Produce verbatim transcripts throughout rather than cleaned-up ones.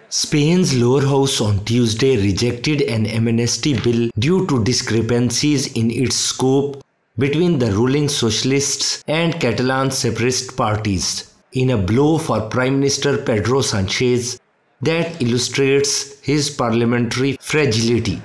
Spain's lower house on Tuesday rejected an amnesty bill due to discrepancies in its scope between the ruling socialists and Catalan separatist parties, in a blow for Prime Minister Pedro Sánchez that illustrates his parliamentary fragility.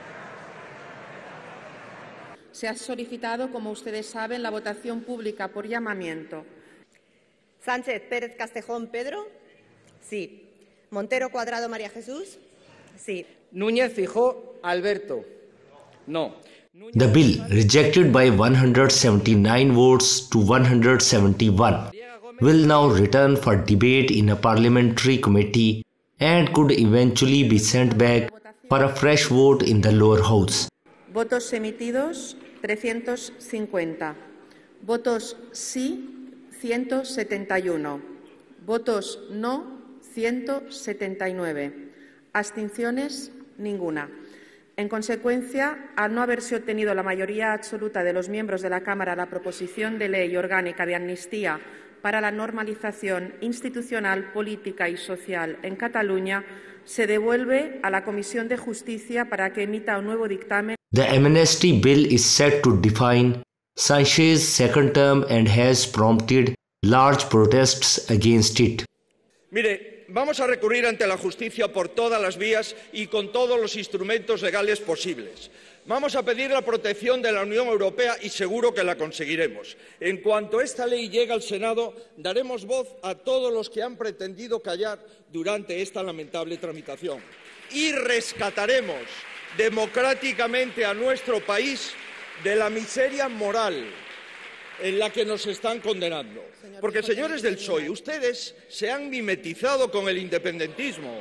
Se ha solicitado, como ustedes saben, la votación pública por llamamiento. Sánchez Pérez Castejón Pedro, sí. Montero Cuadrado María Jesús, sí. Núñez Fijó Alberto, no. The bill, rejected by one hundred seventy-nine votes to one hundred seventy-one, will now return for debate in a parliamentary committee and could eventually be sent back for a fresh vote in the lower house. Votos emitidos trescientos cincuenta. Votos sí ciento setenta y uno. Votos no ciento setenta y nueve. Abstenciones ninguna. En consecuencia, al no haberse obtenido la mayoría absoluta de los miembros de la Cámara a la proposición de ley orgánica de amnistía para la normalización institucional, política y social en Cataluña, se devuelve a la Comisión de Justicia para que emita un nuevo dictamen. The amnesty bill is set to define Sánchez's second term and has prompted large protests against it. Mire, vamos a recurrir ante la justicia por todas las vías y con todos los instrumentos legales posibles. Vamos a pedir la protección de la Unión Europea y seguro que la conseguiremos. En cuanto esta ley llegue al Senado, daremos voz a todos los que han pretendido callar durante esta lamentable tramitación y rescataremos democráticamente a nuestro país de la miseria moral en la que nos están condenando. Porque, señores del P S O E, ustedes se han mimetizado con el independentismo.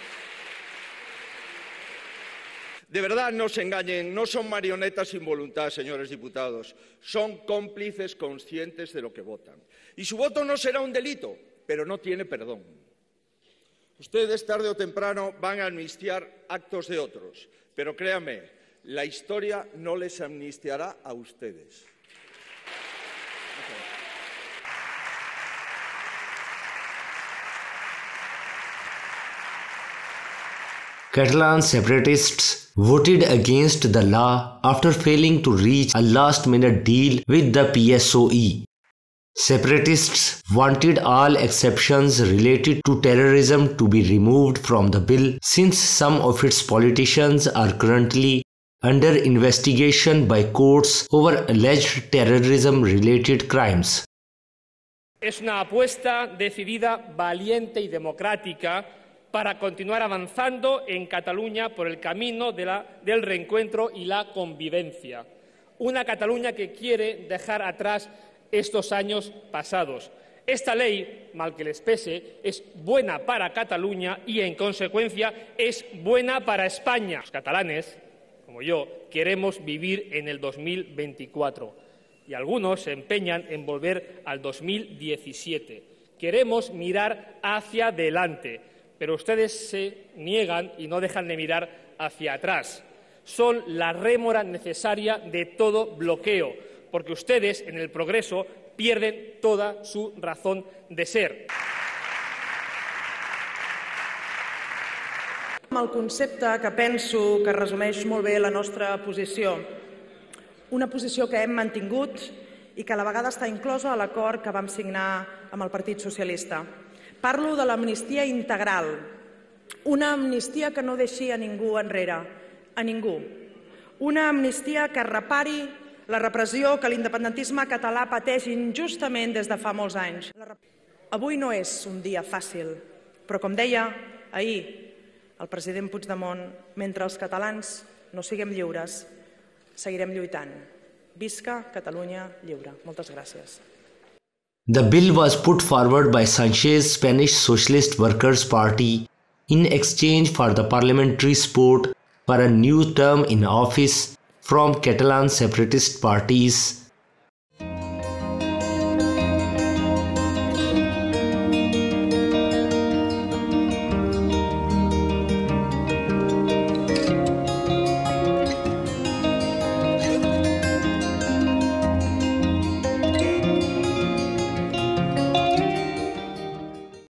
De verdad, no se engañen, no son marionetas sin voluntad, señores diputados. Son cómplices conscientes de lo que votan. Y su voto no será un delito, pero no tiene perdón. Ustedes, tarde o temprano, van a amnistiar actos de otros. Pero créanme, la historia no les amnistiará a ustedes. Catalan separatists voted against the law after failing to reach a last-minute deal with the P S O E. Separatists wanted all exceptions related to terrorism to be removed from the bill since some of its politicians are currently under investigation by courts over alleged terrorism-related crimes. Es una apuesta decidida, valiente y democrática para continuar avanzando en Cataluña por el camino de la, del reencuentro y la convivencia. Una Cataluña que quiere dejar atrás estos años pasados. Esta ley, mal que les pese, es buena para Cataluña y, en consecuencia, es buena para España. Los catalanes, como yo, queremos vivir en el dos mil veinticuatro y algunos se empeñan en volver al dos mil diecisiete. Queremos mirar hacia adelante, pero ustedes se niegan y no dejan de mirar hacia atrás. Son la rémora necesaria de todo bloqueo, porque ustedes, en el progreso, pierden toda su razón de ser. El concepte que penso que resumeix molt bé la nostra posició. Una posició que hem mantingut i que a la vegada està inclosa a l'acord que vam signar amb el Partit Socialista. Parlo de l'amnistia integral, una amnistia que no deixi a ningú enrere, a ningú. Una amnistia que repari la repressió que l'independentisme català pateix injustament des de fa molts anys. Avui no és un dia fàcil, però com deia ahir el president Puigdemont, mentre els catalans no siguem lliures, seguirem lluitant. Visca Catalunya lliure. Moltes gràcies. The bill was put forward by Sánchez's Spanish Socialist Workers' Party in exchange for the parliamentary support for a new term in office from Catalan separatist parties